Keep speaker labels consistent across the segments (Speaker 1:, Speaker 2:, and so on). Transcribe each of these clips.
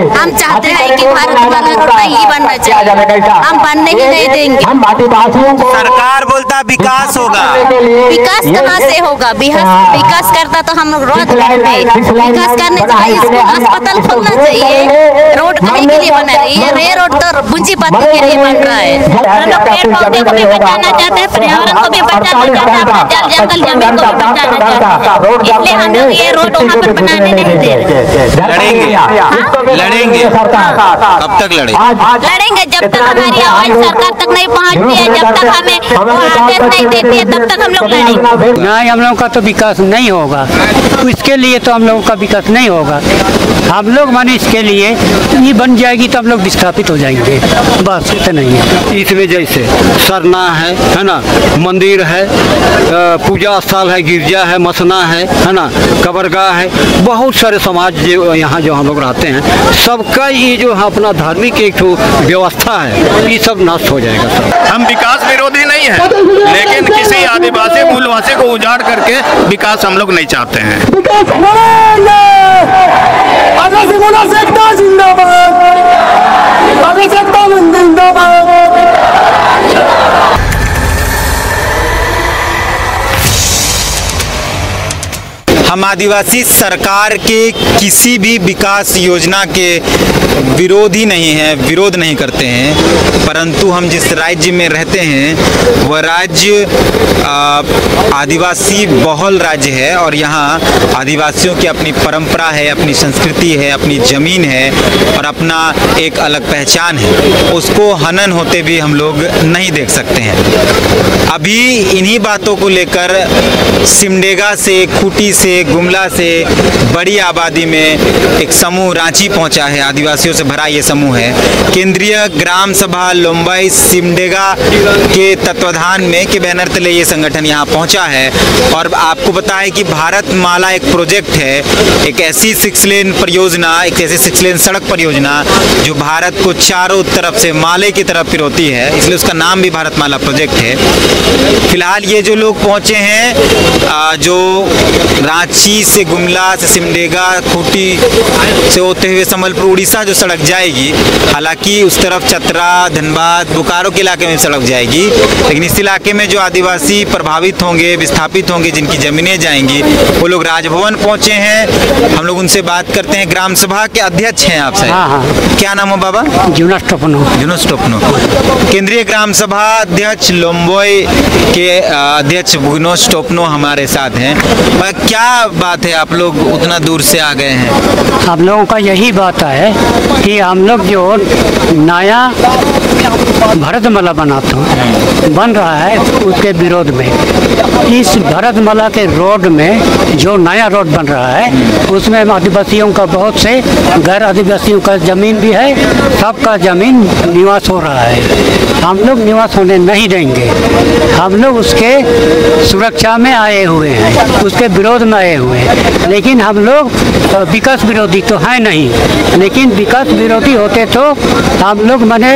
Speaker 1: हम चाहते हैं कि भारत वाला रोड नहीं बनना चाहिए, हम बनने ही नहीं देंगे।
Speaker 2: सरकार बोलता विकास होगा,
Speaker 1: विकास कहाँ से होगा? विकास करता तो हम लोग रोड करते। विकास करने चाहिए, अस्पताल खोलना चाहिए। रोड कहीं के लिए बना रही है? ये रोड तो पूंजीपति के लिए बन रहा है। हम लोग पेड़ पौधे को भी बचाना चाहते हैं, पर्यावरण को भी बचाना चाहते हैं, अपने जल जंगल जमीन को भी बचाना चाहते हैं। इसलिए हम लोग ये रोड वहाँ पर बनाने नहीं दे रहे।
Speaker 2: लड़ेंगे कब तक
Speaker 1: लड़ेंगे जब तक हमारी आवाज सरकार तक नहीं पहुँचती है, जब तक हमें वो आदेश नहीं देती है, तब तक हम लोग लड़ेंगे।
Speaker 3: नहीं, हम लोगों का तो विकास नहीं होगा, इसके लिए तो हम लोगों का विकास नहीं होगा। हम लोग माने इसके लिए ये बन जाएगी तो हम लोग विस्थापित हो जाएंगे, बस इतना ही है।
Speaker 4: इसमें जैसे सरना है ना, मंदिर है, पूजा स्थल है, गिरजा है, मसना है ना, कब्रगाह है, बहुत सारे समाज जो यहाँ जो हम लोग रहते हैं सबका ये जो अपना धार्मिक एक व्यवस्था है, ये सब नष्ट हो जाएगा सब।
Speaker 5: हम विकास विरोधी नहीं है, लेकिन किसी आदिवासी मूलवासी को उजाड़ करके विकास हम लोग नहीं चाहते हैं।
Speaker 2: हम आदिवासी सरकार के किसी भी विकास योजना के विरोधी नहीं है, विरोध नहीं करते हैं, परंतु हम जिस राज्य में रहते हैं वह राज्य आदिवासी बहुल राज्य है और यहाँ आदिवासियों की अपनी परंपरा है, अपनी संस्कृति है, अपनी ज़मीन है और अपना एक अलग पहचान है। उसको हनन होते भी हम लोग नहीं देख सकते हैं। अभी इन्हीं बातों को लेकर सिमडेगा से, खूंटी से, गुमला से बड़ी आबादी में एक समूह रांची पहुंचा है। आदिवासियों से भरा ये समूह है। केंद्रीय ग्राम सभा लोम्बाई सिमडेगा के तत्वाधान में के बैनर तले ये संगठन यहाँ पहुंचा है और आपको बताएं कि भारत माला एक प्रोजेक्ट है, एक ऐसी 6 लेन परियोजना, एक ऐसी 6 लेन सड़क परियोजना जो भारत को चारों तरफ से माले की तरफ पिरोती है, इसलिए उसका नाम भी भारत माला प्रोजेक्ट है। फिलहाल ये जो लोग पहुंचे हैं, जो रांची से, गुमला से, सिमडेगा, खूंटी से होते हुए संबलपुर उड़ीसा जो सड़क जाएगी, हालांकि उस तरफ चतरा, धनबाद, बोकारो के इलाके में सड़क जाएगी, लेकिन इस इलाके में जो आदिवासी प्रभावित होंगे, विस्थापित होंगे, जिनकी ज़मीनें जाएंगी, वो लोग राजभवन पहुंचे हैं। हम लोग उनसे बात करते हैं। ग्राम सभा के अध्यक्ष हैं आप साहब?
Speaker 3: हाँ।
Speaker 2: क्या नाम हो बाबा?
Speaker 3: जुनस टोपनो।
Speaker 2: केंद्रीय ग्राम सभा अध्यक्ष लोम्बोई के अध्यक्ष जुनस टोपनो हमारे साथ हैं। क्या बात है, आप लोग उतना दूर से आ गए हैं?
Speaker 3: हम लोगों का यही बात है कि हम लोग जो नया भरतमाला बन रहा है उसके विरोध में, इस भरतमाला के रोड में जो नया रोड बन रहा है उसमें आदिवासियों का, बहुत से गैर आदिवासियों का ज़मीन भी है, सबका ज़मीन निवास हो रहा है। हम लोग निवास होने नहीं देंगे। हम लोग उसके सुरक्षा में आए हुए हैं, उसके विरोध में आए हुए हैं, लेकिन हम लोग विकास विरोधी तो है नहीं, लेकिन विकास विरोधी होते तो हम लोग माने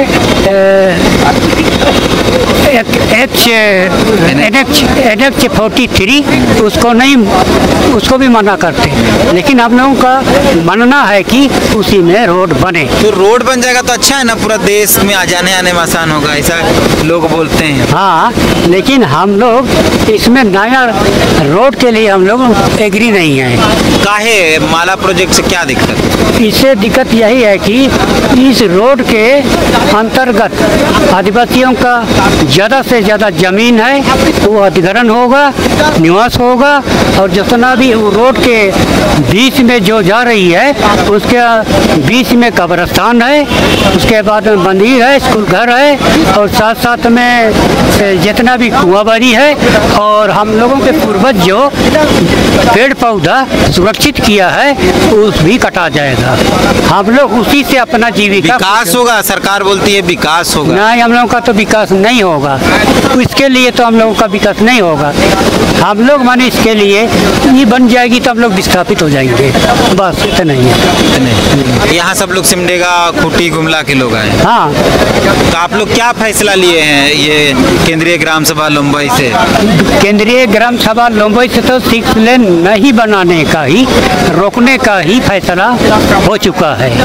Speaker 3: NH 43 उसको भी मना करते, लेकिन हम लोगों का मानना है कि उसी में रोड बने।
Speaker 2: तो रोड बन जाएगा तो अच्छा है ना, पूरा देश में आ जाने आने में आसान होगा, ऐसा लोग बोलते हैं।
Speaker 3: हाँ, लेकिन हम लोग इसमें नया रोड के लिए हम लोग एग्री नहीं है।
Speaker 2: काहे? माला प्रोजेक्ट से क्या दिक्कत?
Speaker 3: इससे दिक्कत यही है कि इस रोड के अंतर्गत आदिवासियों का ज़्यादा से ज़्यादा ज़मीन है, वो अधिग्रहण होगा, निवास होगा, और जितना भी रोड के बीच में जो जा रही है उसके बीच में कब्रिस्तान है, उसके बाद में मंदिर है, स्कूल घर है, और साथ साथ में जितना भी कुआंबारी है, और हम लोगों के पूर्वज जो पेड़ पौधा सुरक्षित किया है उस भी कटा जाएगा। हम लोग उसी से अपना जीविका।
Speaker 2: विकास होगा, सरकार बोलती है विकास विकास होगा?
Speaker 3: नहीं, हम लोगों का तो विकास नहीं होगा। इसके लिए तो हम लोगों का विकास नहीं होगा। हम लोग माने इसके लिए ये बन जाएगी तो हम लोग विस्थापित हो जाएंगे, बस इतना ही है।
Speaker 2: यहाँ सब लोग सिमडेगा खूंटी गुमला के लोग आए।
Speaker 3: हाँ,
Speaker 2: तो आप लोग क्या फैसला लिए हैं ये केंद्रीय ग्राम सभा लंबई से?
Speaker 3: केंद्रीय ग्राम सभा लंबई से तो 6 लेन नहीं बनाने का ही, रोकने का ही फैसला हो चुका है।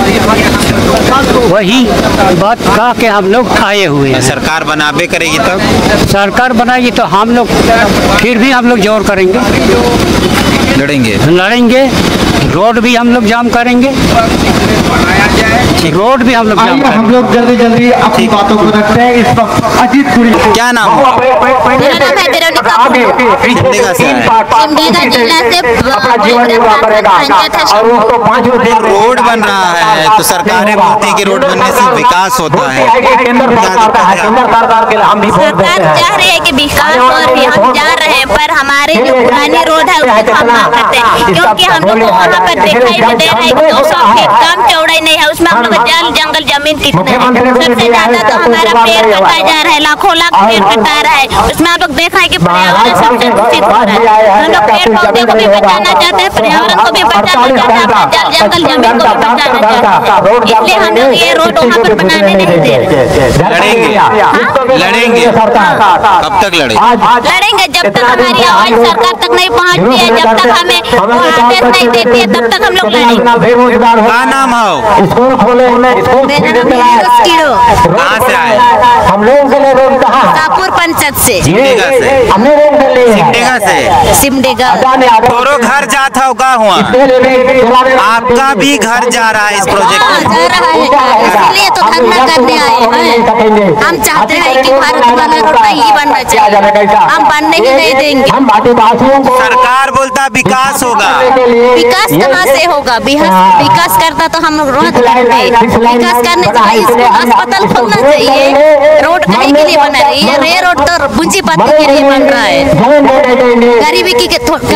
Speaker 3: वही बात कह के हम लोग आए हुए हैं।
Speaker 2: सरकार बनाबे करेगी तब?
Speaker 3: सरकार बनाएगी तो हम लोग फिर भी हम लोग जोर करेंगे, लड़ेंगे। रोड भी हम लोग जाम करेंगे, रोड भी हम लोग जाम करेंगे।
Speaker 6: हम लोग जल्दी अपनी बातों को रखते हैं। इस वक्त अजीत पुरी,
Speaker 2: क्या नाम है?
Speaker 1: मेरा नाम है वेरोनिका पुरी।
Speaker 2: सिमडेगा से आए।
Speaker 1: सिमडेगा जिला से
Speaker 6: अपना जीवन निर्वाह करेगा और वो तो 5
Speaker 2: रोड बन रहा है तो सरकारें बोलती है कि रोड बनने से विकास होता है।
Speaker 6: केंद्र सरकार के लिए हम भी वोट देते
Speaker 1: सरकार
Speaker 6: हैं।
Speaker 1: चाह रही है कि विकास और भी हम जा रहे हैं, पर हमारे जो पुरानी रोड है उसको हम ना करते हैं, क्योंकि हम लोग को वहाँ पर दिखाई भी दे रहा है कि 200 फीट कम चौड़ाई नहीं है, उसमें हम लोग जल जंगल जमीन कितने हैं। सबसे ज्यादा तो हमारा पेड़ कटा जा रहा है, लाखों लाख पेड़ कटा रहा है। उसमें आप लोग देखा है कि पर्यावरण सबसे दूषित हो रहा है। हम लोग पेड़ पौधे को भी बचाना चाहते हैं, पर्यावरण को भी बचाना चाहते हैं, अपना जल जंगल जमीन को भी बचाना चाहते हैं, इसलिए हम लोग ये रोड वहाँ पर बनाने नहीं दे रहे।
Speaker 2: लड़ेंगे कब तक
Speaker 1: लड़ेंगे जब तक हमारी आवाज सरकार तक नहीं पहुंचती है, जब तक हमें वो आदेश नहीं देती है, तब तक हम लोग लड़ेंगे।
Speaker 2: क्या नाम है?
Speaker 6: स्कूल खोले,
Speaker 1: मेरा नाम है किरो।
Speaker 2: कहाँ से आए?
Speaker 6: हम लोग से रोड कहाँ?
Speaker 1: शाहपुर पंचायत से।
Speaker 2: सिमडेगा से।
Speaker 6: हमने रोड कर ली है।
Speaker 2: सिमडेगा से
Speaker 1: सिमडेगा।
Speaker 2: तोरो घर जाता होगा हुआ, आपका भी घर जा रहा है इस प्रोजेक्ट
Speaker 1: हाँ,
Speaker 2: में।
Speaker 1: जा रहा है, इसीलिए तो धरना करने आए हैं। हम चाहते हैं कि भारत वाला रोड नहीं बनना चाहिए, हम बनने ही नहीं देंगे।
Speaker 2: सरकार बोलता विकास होगा।
Speaker 1: विकास कहाँ से होगा? विकास करता तो हम लोग रोड करते। विकास करने चाहिए, इसको अस्पताल खोलना चाहिए। रोड कहीं के लिए बना रही है? ये रोड तो पूंजीपति के लिए बन रहा है, गरीबी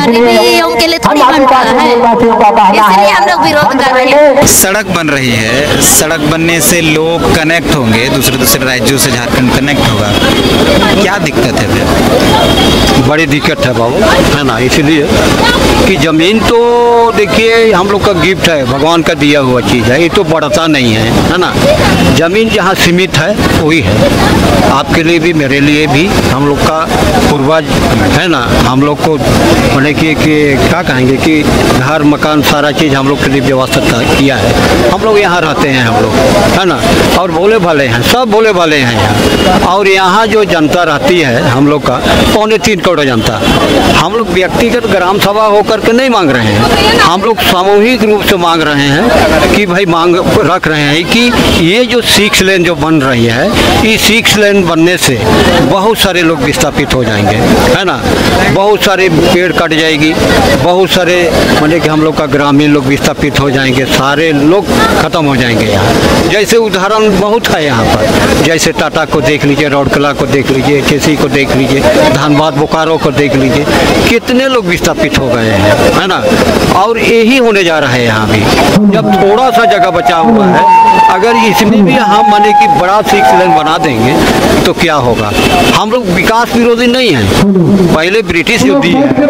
Speaker 1: के लिए थोड़ी बन रहा है, इसलिए हम लोग विरोध कर रहे हैं।
Speaker 2: सड़क बन रही है, सड़क बनने से लोग कनेक्ट होंगे, दूसरे राज्यों से झारखंड कनेक्ट होगा, क्या दिक्कत है फिर?
Speaker 4: बड़ी दिक्कत है बाबू, है ना। इसलिए कि ज़मीन तो देखिए हम लोग का गिफ्ट है, भगवान का दिया हुआ चीज़ है, ये तो बढ़ता नहीं है ना। ज़मीन जहाँ सीमित है वही है, आपके लिए भी मेरे लिए भी। हम लोग का पूर्वज है ना, हम लोग को मैंने कि क्या कहेंगे कि घर मकान सारा चीज़ हम लोग के लिए व्यवस्था किया है। हम लोग यहाँ रहते हैं, हम लोग है ना, और भोले भाले हैं, सब भोले भाले हैं यहाँ। और यहाँ जो जनता रहती है हम लोग का 3.25 करोड़ जनता, हम लोग व्यक्तिगत ग्राम सभा होकर के नहीं मांग रहे हैं, हम लोग सामूहिक रूप से मांग रहे हैं कि भाई मांग रख रहे हैं कि ये जो 6 लेन जो बन रही है, इस 6 लेन बनने से बहुत सारे लोग विस्थापित हो जाएंगे, है ना। बहुत सारे पेड़ कट जाएगी, बहुत सारे माने कि हम लोग का ग्रामीण लोग विस्थापित हो जाएंगे, सारे लोग खत्म हो जाएंगे यहाँ। जैसे उदाहरण बहुत है यहाँ पर, जैसे टाटा को देख लीजिए, रौड़कला को देख लीजिए, केसी को देख लीजिए, धनबाद बोकारो को देख लीजिए, कितने लोग विस्थापित हो गए हैं, है ना। और यही होने जा रहा है यहाँ भी। जब थोड़ा सा जगह बचा हुआ है, अगर इसमें भी हम माने कि बड़ा 6 लेन बना देंगे तो क्या होगा। हम लोग विकास विरोधी नहीं हैं, पहले ब्रिटिश जो दी है,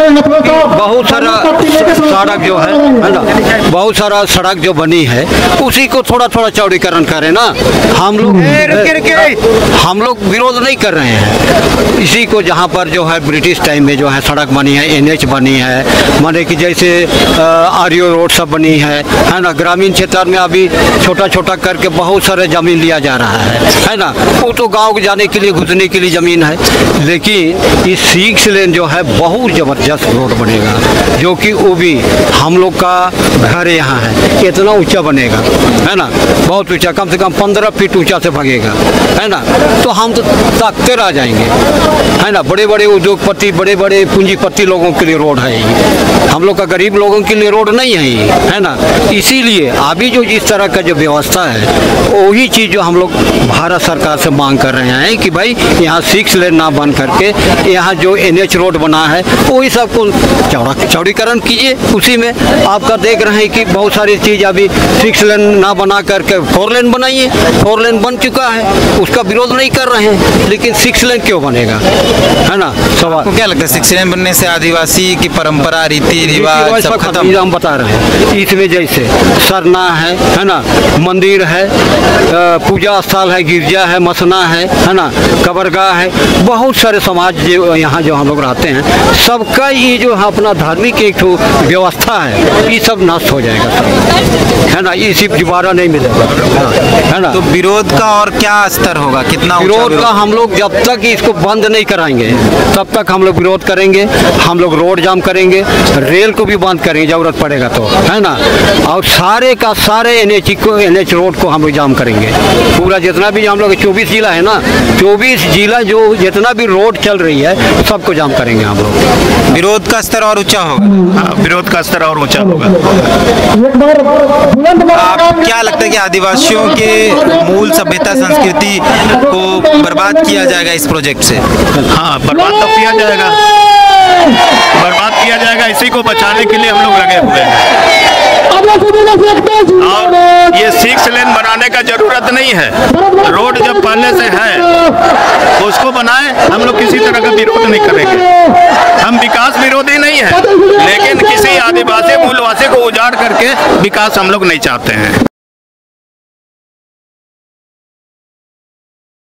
Speaker 4: बहुत सारा सड़क जो है ना, बहुत सारा सड़क जो बनी है उसी को थोड़ा थोड़ा चौड़ीकरण करें ना। हम लोग विरोध नहीं कर रहे हैं इसी को, जहाँ पर जो है ब्रिटिश टाइम में जो है सड़क बनी है, NH बनी है, माने कि जैसे आर्यो रोड सब बनी है ना। ग्रामीण क्षेत्र में अभी छोटा छोटा करके बहुत सारे ज़मीन लिया जा रहा है ना। वो तो गांव जाने के लिए घुसने के लिए ज़मीन है, लेकिन इस 6 लेन जो है बहुत ज़बरदस्त रोड बनेगा, जो कि वो भी हम लोग का घर यहाँ है, इतना ऊंचा बनेगा, है ना, बहुत ऊंचा, कम से कम 15 फीट ऊंचा से भागेगा, है ना। तो हम तो ताकते रह जाएंगे, है ना। बड़े बड़े उद्योगपति, बड़े बड़े पूंजीपति लोगों के लिए रोड है हम लोग का गरीब लोगों के लिए रोड नहीं है ये, है ना। इसीलिए अभी जो इस तरह का जो व्यवस्था है वही चीज़ जो हम लोग भारत सरकार से मांग कर रहे हैं कि भाई यहाँ 6 लेन ना बन करके यहाँ जो NH रोड बना है वही सबको चौड़ीकरण कीजिए। उसी में आपका देख रहे हैं कि बहुत सारी चीज़ अभी 6 लेन ना बना करके 4 लेन बनाइए। 4 लेन बन चुका है, उसका विरोध नहीं कर रहे हैं, लेकिन 6 लेन क्यों बनेगा, है ना। सवाल
Speaker 2: आपको क्या लगता है 6 लेन बनने से आदिवासी की परंपरा, रीति रिवाज सब खत्म?
Speaker 4: हम बता रहे हैं इसमें जैसे सरना है ना, मंदिर है, पूजा स्थल है, गिरजा है, मसना है ना, कबरगाह है, बहुत सारे समाज जो यहाँ जो हम लोग रहते हैं सबका ये जो अपना धार्मिक एक व्यवस्था है ये सब नष्ट हो जाएगा सब, है ना। ये सिर्फ दोबारा नहीं मिलेगा, है ना।
Speaker 2: तो विरोध का और क्या स्तर होगा, कितना
Speaker 4: विरोध का हम लोग जब तक इसको बंद नहीं कराएंगे तब तक हम लोग विरोध करेंगे। हम लोग रोड जाम करेंगे, रेल को भी बंद करेंगे जरूरत पड़ेगा तो, है ना। और सारे का सारे NH रोड को हम लोग जाम करेंगे। पूरा जितना भी हम लोग 24 जिला है ना, 24 जिला जो जितना भी रोड चल रही है सबको जाम करेंगे हम लोग।
Speaker 2: विरोध का स्तर और ऊंचा होगा।
Speaker 5: हाँ, विरोध का स्तर और ऊंचा होगा।
Speaker 2: आप क्या लगता है कि आदिवासियों के मूल सभ्यता संस्कृति को बर्बाद किया जाएगा इस प्रोजेक्ट से?
Speaker 5: हाँ, बर्बाद तो किया जाएगा, बर्बाद किया जाएगा। इसी को बचाने के लिए हम लोग लगे हुए हैं। और ये 6 लेन बनाने का जरूरत नहीं है, रोड जब पहले से है तो उसको बनाए। हम लोग किसी तरह का विरोध नहीं करेंगे। हम विकास विरोधी नहीं है, लेकिन किसी आदिवासी मूलवासी को उजाड़ करके विकास हम लोग नहीं चाहते हैं।